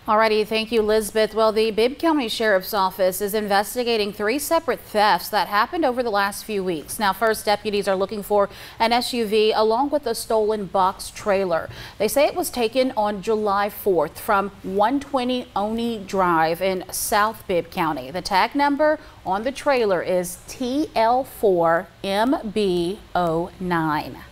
Alrighty, thank you, Lisbeth. Well, the Bibb County Sheriff's Office is investigating 3 separate thefts that happened over the last few weeks. Now, first, deputies are looking for an SUV along with a stolen box trailer. They say it was taken on July 4th from 120 Oni Drive in South Bibb County. The tag number on the trailer is TL4MB09.